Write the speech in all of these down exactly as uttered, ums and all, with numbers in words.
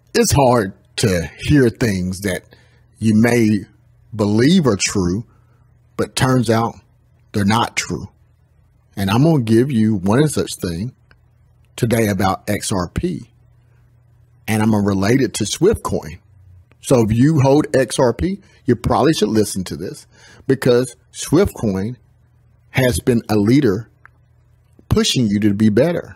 it's hard to hear things that you may believe are true, but turns out they're not true. And I'm going to give you one such thing today about X R P, and I'm going to relate it to Swift Coin. So if you hold X R P, you probably should listen to this, because Swift Coin has been a leader pushing you to be better.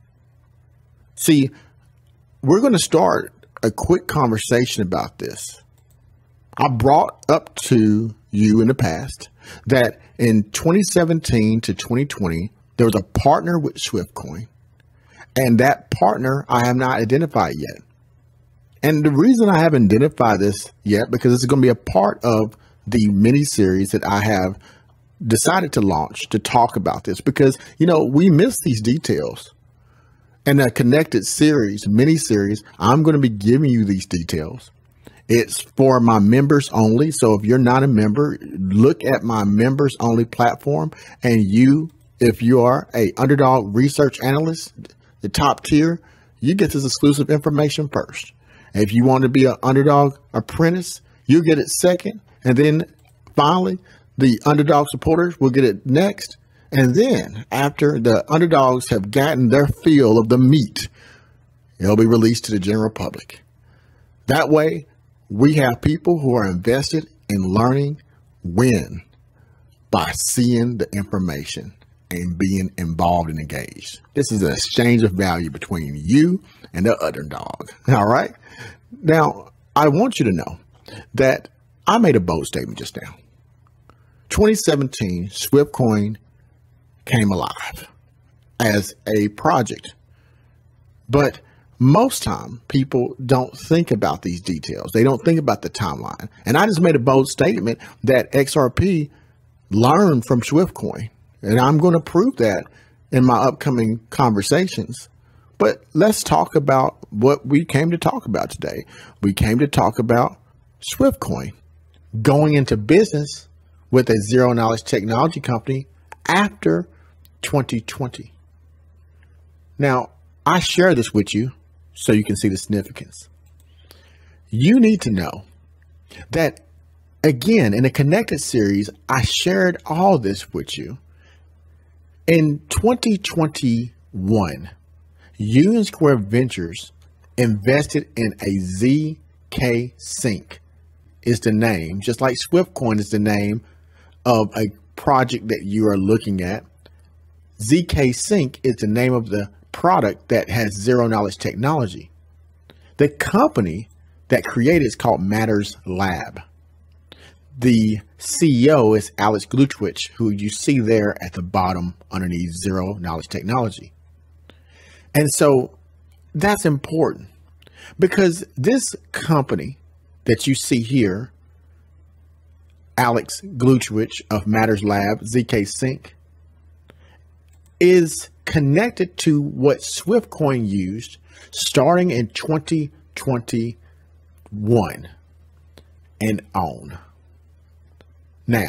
See, we're going to start a quick conversation about this. I brought up to you in the past that in twenty seventeen to twenty twenty, there was a partner with Swift Coin, and that partner I have not identified yet. And the reason I haven't identified this yet, because it's going to be a part of the mini series that I have decided to launch to talk about this, because, you know, we miss these details. In a connected series, mini series, I'm going to be giving you these details. It's for my members only. So if you're not a member, look at my members only platform. And you, if you are a Underdog Research Analyst, the top tier, you get this exclusive information first. If you want to be an Underdog Apprentice, you get it second. And then finally, the Underdog supporters will get it next. And then after the underdogs have gotten their fill of the meat, it'll be released to the general public. That way, we have people who are invested in learning win by seeing the information and being involved and engaged. This is an exchange of value between you and the underdog. All right. Now, I want you to know that I made a bold statement just now. twenty seventeen, Swift Coin came alive as a project, but most time people don't think about these details. They don't think about the timeline. And I just made a bold statement that X R P learned from Swift Coin, and I'm going to prove that in my upcoming conversations. But let's talk about what we came to talk about today. We came to talk about Swift Coin going into business with a zero knowledge technology company after twenty twenty. Now, I share this with you so you can see the significance. You need to know that, again, in a connected series, I shared all this with you. In twenty twenty-one, Union Square Ventures invested in a ZKSync is the name, just like Swift Coin is the name of a project that you are looking at. ZKSync is the name of the product that has zero knowledge technology. The company that created is called Matters Lab. The C E O is Alex Glutwich, who you see there at the bottom underneath zero knowledge technology. And so that's important, because this company that you see here, Alex Glutwich of Matters Lab, ZKSync, is connected to what Swift Coin used starting in twenty twenty-one and on. Now,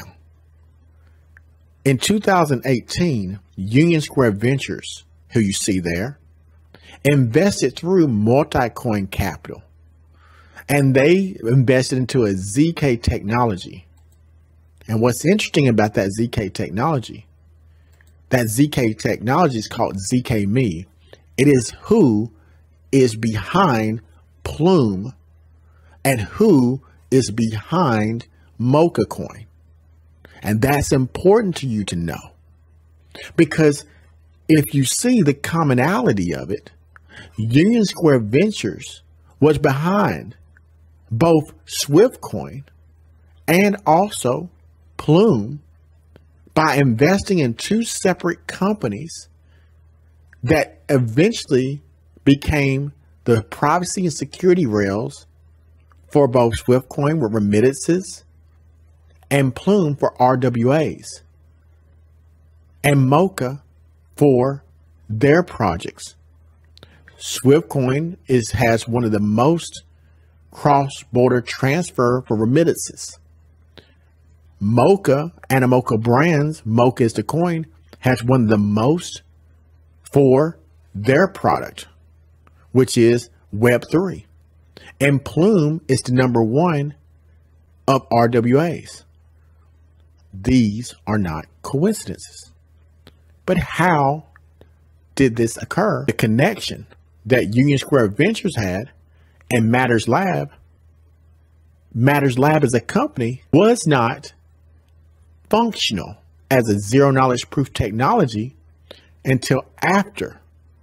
in two thousand eighteen, Union Square Ventures, who you see there, invested through MultiCoin Capital, and they invested into a Z K technology. And what's interesting about that Z K technology, that Z K technology is called zkMe. It is who is behind Plume and who is behind Mocha coin. And that's important to you to know, because if you see the commonality of it, Union Square Ventures was behind both Swift Coin and also Plume by investing in two separate companies that eventually became the privacy and security rails for both Swift Coin with remittances and Plume for R W As, and Mocha for their projects. Swift Coin is has one of the most cross-border transfer for remittances. Mocha and Mocha brands, Mocha is the coin, has one of the most for their product, which is Web three. And Plume is the number one of R W As. These are not coincidences. But how did this occur? The connection that Union Square Ventures had and Matters Lab, Matters Lab as a company was not functional as a zero knowledge proof technology until after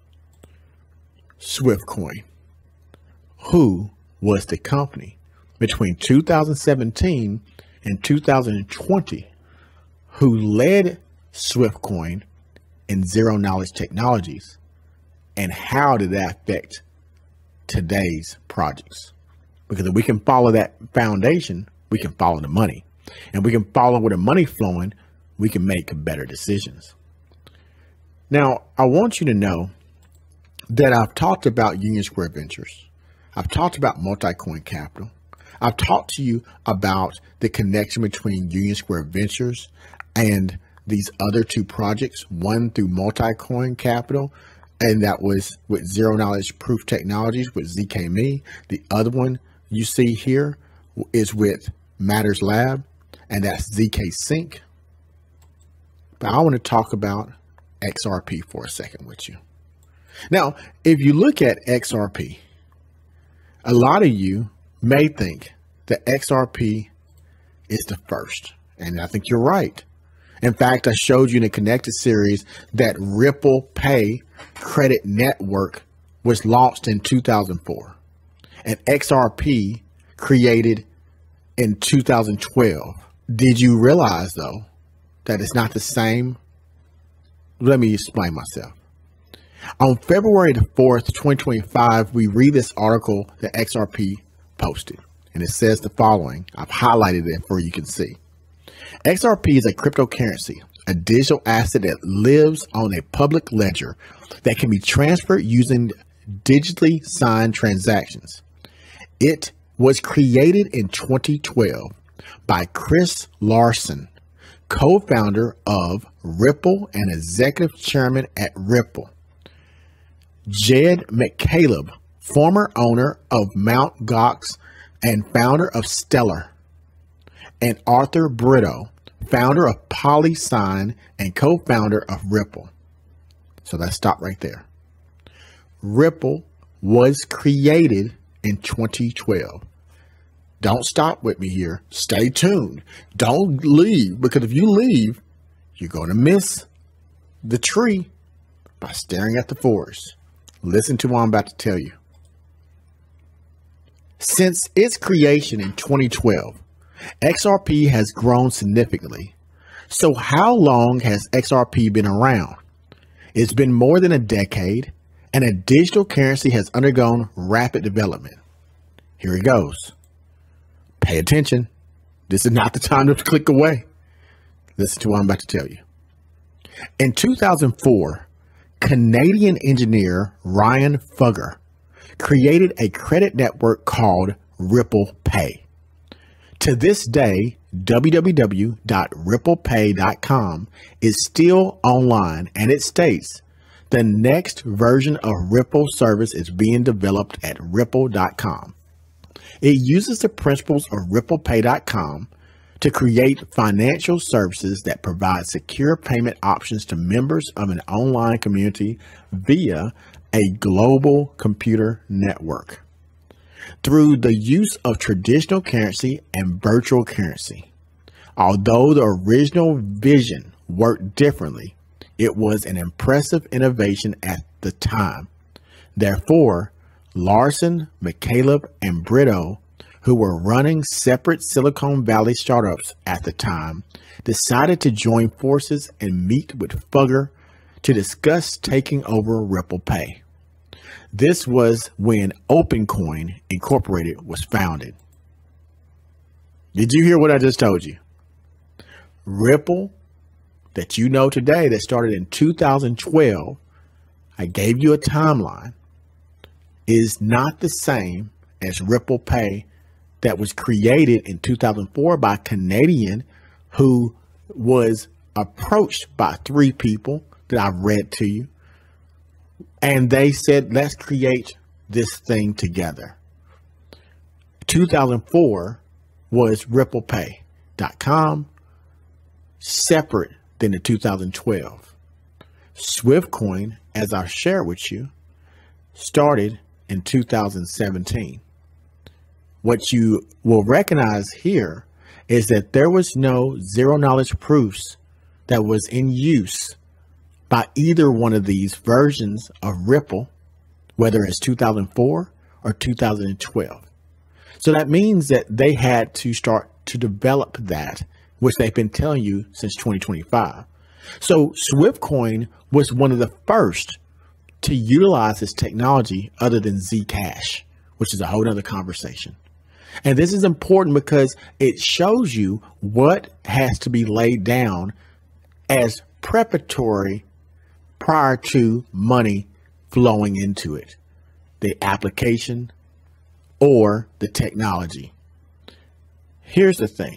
Swift Coin, who was the company between two thousand seventeen and two thousand twenty who led Swift Coin in zero knowledge technologies, and how did that affect today's projects? Because if we can follow that foundation, we can follow the money, and we can follow where the money flowing, we can make better decisions. Now, I want you to know that I've talked about Union Square Ventures. I've talked about MultiCoin Capital. I've talked to you about the connection between Union Square Ventures and these other two projects, one through MultiCoin Capital, and that was with zero knowledge proof technologies with zkMe. The other one you see here is with Matters Lab, and that's ZKSync. But I want to talk about X R P for a second with you. Now, if you look at X R P, a lot of you may think that X R P is the first, and I think you're right. In fact, I showed you in a connected series that RipplePay credit network was launched in two thousand four, and X R P created in two thousand twelve. Did you realize, though, that it's not the same? Let me explain myself. On February the fourth, twenty twenty-five, we read this article that X R P posted, and it says the following. I've highlighted it for you can see. X R P is a cryptocurrency, a digital asset that lives on a public ledger that can be transferred using digitally signed transactions. It was created in twenty twelve by Chris Larsen, co-founder of Ripple and executive chairman at Ripple. Jed McCaleb, former owner of Mount Gox and founder of Stellar, and Arthur Brito, founder of PolySign and co-founder of Ripple. So let's stop right there. Ripple was created in twenty twelve. Don't stop with me here. Stay tuned. Don't leave, because if you leave, you're going to miss the tree by staring at the forest. Listen to what I'm about to tell you. Since its creation in twenty twelve, X R P has grown significantly. So how long has X R P been around? It's been more than a decade, and a digital currency has undergone rapid development. Here it goes. Pay attention. This is not the time to click away. Listen to what I'm about to tell you. In two thousand four, Canadian engineer Ryan Fugger created a credit network called RipplePay. To this day, w w w dot ripple pay dot com is still online, and it states the next version of Ripple service is being developed at ripple dot com. It uses the principles of ripple pay dot com to create financial services that provide secure payment options to members of an online community via a global computer network. Through the use of traditional currency and virtual currency. Although the original vision worked differently, it was an impressive innovation at the time. Therefore, Larsen, McCaleb, and Brito, who were running separate Silicon Valley startups at the time, decided to join forces and meet with Fugger to discuss taking over RipplePay. This was when OpenCoin Incorporated was founded. Did you hear what I just told you? Ripple, that you know today, that started in two thousand twelve, I gave you a timeline, is not the same as RipplePay that was created in two thousand four by a Canadian who was approached by three people that I've read to you. And they said, let's create this thing together. two thousand four was RipplePay dot com, separate than the two thousand twelve. Swift Coin, as I shared with you, started in two thousand seventeen. What you will recognize here is that there was no zero knowledge proofs that was in use by either one of these versions of Ripple, whether it's two thousand four or two thousand twelve. So that means that they had to start to develop that, which they've been telling you since twenty twenty-five. So Swift Coin was one of the first to utilize this technology other than Zcash, which is a whole other conversation. And this is important because it shows you what has to be laid down as preparatory prior to money flowing into it, the application or the technology. Here's the thing.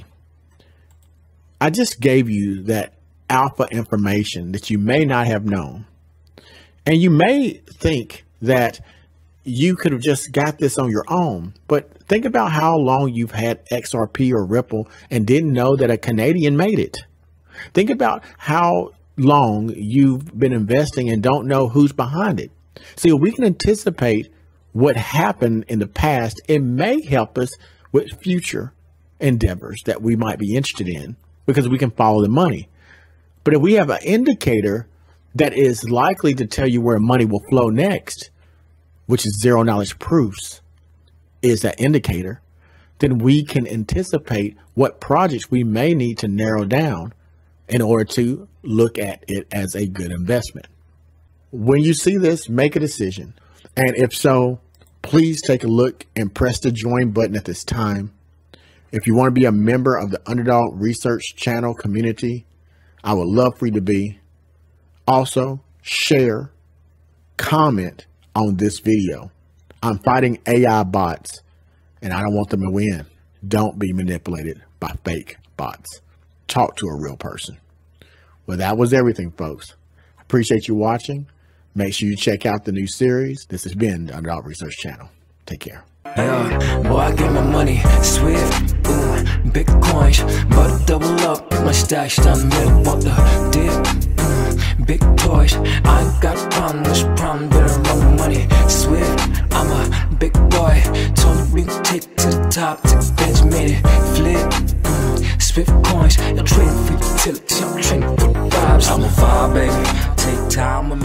I just gave you that alpha information that you may not have known. And you may think that you could have just got this on your own, but think about how long you've had X R P or Ripple and didn't know that a Canadian made it. Think about how long you've been investing and don't know who's behind it. See, if we can anticipate what happened in the past, it may help us with future endeavors that we might be interested in because we can follow the money. But if we have an indicator that is likely to tell you where money will flow next, which is zero knowledge proofs, is that indicator, then we can anticipate what projects we may need to narrow down in order to look at it as a good investment. When you see this, make a decision. And if so, please take a look and press the join button at this time. If you want to be a member of the Underdog Research channel community, I would love for you to be. Also, share, comment on this video. I'm fighting A I bots, and I don't want them to win. Don't be manipulated by fake bots. Talk to a real person. Well, that was everything, folks. Appreciate you watching. Make sure you check out the new series. This has been the Underdog Research channel. Take care. Yeah, boy, I get my money swift, ooh, Bitcoins, but double up, my stash down middle, want the dip, mm, big toys, I ain't got a problem, this problem, better run my money swift, I'm a big boy, told me to take to the top, take the bench, made it flip, mm, Swift coins, you're trading for utility, I'm trading for the vibes, I'm a vibe, baby, take time with me.